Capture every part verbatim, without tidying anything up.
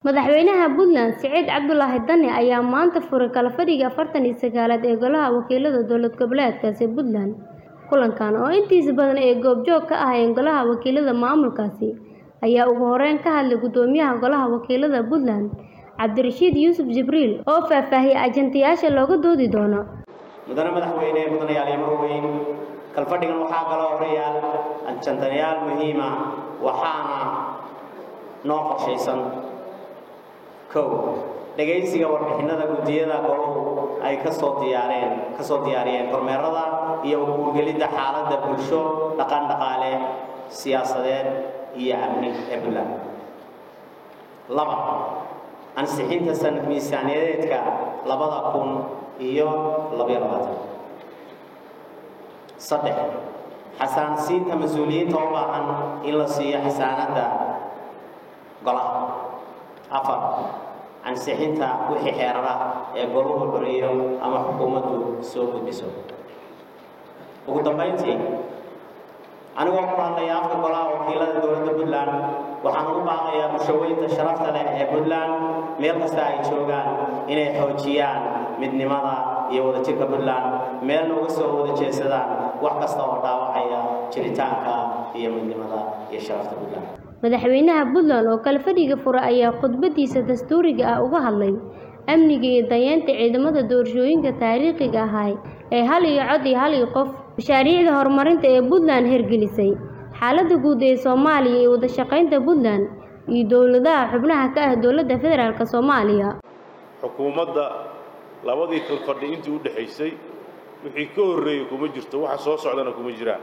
madaxweynaha Puntland Siciid Cabdullaahi Dani ayaa maanta furay kala fadhiga afartan iyo sagaalaad ee golaha wakiilada dowlad goboleedkaasi Puntland. Kulankan oo intiisa badan ay goobjoog ka ahayeen golaha wakiilada maamulkaasi ayaa ugu horeyn ka hadlay gudoomiyaha golaha wakiilada Puntland Cabdirashiid Yuusuf Jibriil oo faahfaahiyay ajandayaasha looga doodi doono. mudane madaxweyne mudanayaal iyo marweyn kala fadhigan waxaa kala horeeyaal ajandayaal muhiim ah waxaana noo qorshaysan kow dhageysiga warbixinada gudiyada goluhu ay ka soo diyaareen ka soo diyaariyeen kormeerada iyo uguurgelida xaaladda bulsho dhaqan dhaqaale siyaasadeed iyo amni ee Puntland. laba ansixinta sanad miisaaniyadeedka labada kun iyo laba iyo labaatan. saddex xasaansiinta mas'uuliyiinta u baahan in la siiyo xasaanada golaha. afar ansixinta wixii xeerara ee goluhu bariyo ama xukuumaddu soo gudbiso. ugu dambeyntii anigoo ku hadlaya afka golaha wakiilada dowladda Puntland waxaan ugu baaqayaa bulshooyinka sharafta leh ee Puntland meel kasta ay joogaan inay xoojiyaan midnimada iyo wadajirka Puntland meelna uga soo wada jeesadaan wax kasta oo dhaawacaya jiritaanka iyo midnimada iyo sharafta Puntland. madaxweynaha Puntland oo kala fadhiga fura ayaa khudbadiisa dastuuriga ah uga hadlay amniga iyo dayaanta ciidamada doorashooyinka taariikhiga ah ee hal iyo cod iyo hal iyo qof mashaariicda horumarinta ee Puntland hirgelisay xaaladda guud ee Soomaaliya iyo wada shaqaynta Puntland iyo dowladaha xubnaha ka ah dowladda federaalka Soomaaliya. xukuumadda labadii kala fadhi intii u dhaxaysay wixii ka horeeyay kuma jirto waxa soo socdana kuma jiraan.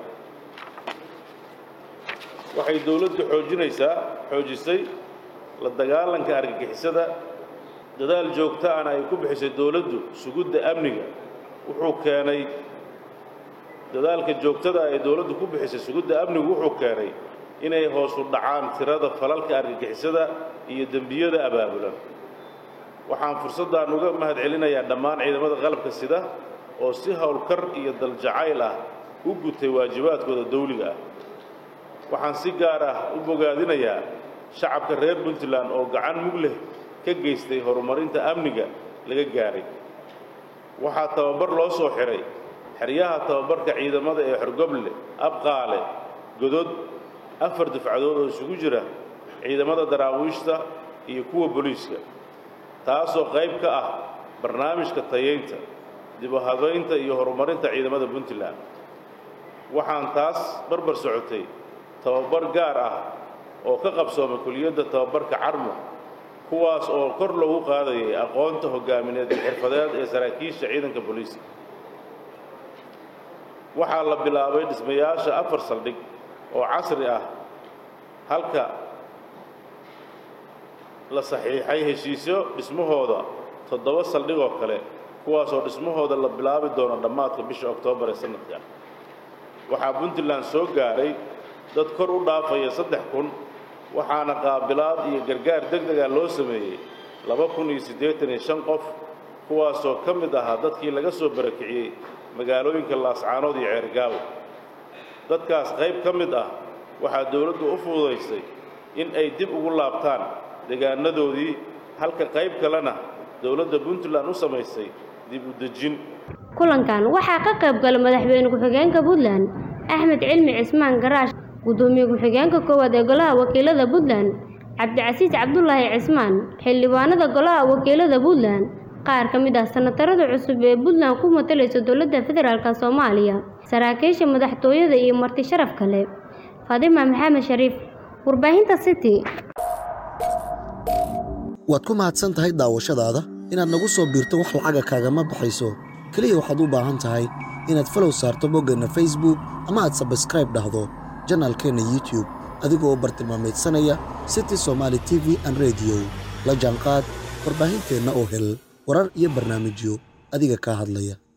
waxay dawladdu xoojinaysaa xoojisay la dagaalanka argagixisada dadaal joogto ah ay ku bixisay dawladdu sugidda amniga wuxuu keenay dadaalka joogtada ah ee dawladdu ku bixisay sugidda amniga wuxuu keenay inay hoos u dhacaan tirada falalka argagixisada iyo dambiyada abaabulan. waxaan fursaddan uga mahadcelinayaa dhammaan ciidamada qalabka sida oo si howlkar iyo daljacayl ah u gutay waajibaadkooda dawliga ah. waxaan si gaar ah u bogaadinayaa shacabka reer Puntland oo gacan mug leh ka geystay horumarinta amniga laga gaaray. waxaa tababar loo soo xiray xeryaha tababarka ciidamada ee Xorgoble, Abqaale, Godod afar dufcadood oo isugu jira ciidamada daraawiishta iyo kuwa booliiska taasoo qayb ka ah barnaamijka tayeynta dib u habeynta iyo horumarinta ciidamada Puntland. waxaan taas barbar socotay tababar gaar ah oo ka qabsoomay kuliyadda tababarka Carmo kuwaas oo kor loogu qaadayay aqoonta hogaamineed iyo xirfadeed ee saraakiisha ciidanka booliiska. waxaa la bilaabay dhismayaasha afar saldhig oo casri ah halka la saxiixay heshiisyo dhismahooda toddoba saldhig oo kale kuwaas oo dhismahooda la bilaabi doono dhammaadka bisha Oktoobar ee sanadkan. waxaa Puntland soo gaaray dad kor u dhaafaya saddex kun waxaana qaabilaad iyo gargaar degdeg ah loo sameeyay laba kun iyo siddeetan iyo shan qof kuwaasoo ka mid ahaa dadkii laga soo barakiciyey magaalooyinka Laascaanood iyo Ceergaawo. dadkaas qayb ka mid ah waxaa dawladdu u fududaysay in ay dib ugu laabtaan deegaanadoodii halka qayb kalena dawladda Puntland u samaysay dib u dejin. kulankan waxaa ka qayb galay madaxweyne ku-xigeenka Puntland Axmed Cilmi Cismaan Garaash, gudoomiye ku-xigeenka koowaad ee golaha wakiilada Puntland Cabdirashiid Cabdullaahi Cismaan, xildhibaanada golaha wakiilada Puntland, qaar ka mid ah senatarada cusub ee Puntland ku matalaysa dowladda federaalka Soomaaliya, saraakiisha madaxtooyada iyo marti sharaf kale. Faadima Maxamed Shariif, warbaahinta City. waad ku mahadsan tahay daawashadaada inaad nagu soo biirto wax lacaga kaagama baxayso kaliya waxaad u baahan tahay inaad follow saarto boggeenna Facebook ama aad subscribe dhahdo janaalkeena YouTube adigoo bartilmaameedsanaya City Somali T V and Radio. la jaanqaad warbaahinteena oo hel warar iyo barnaamijyo adiga ka hadlaya.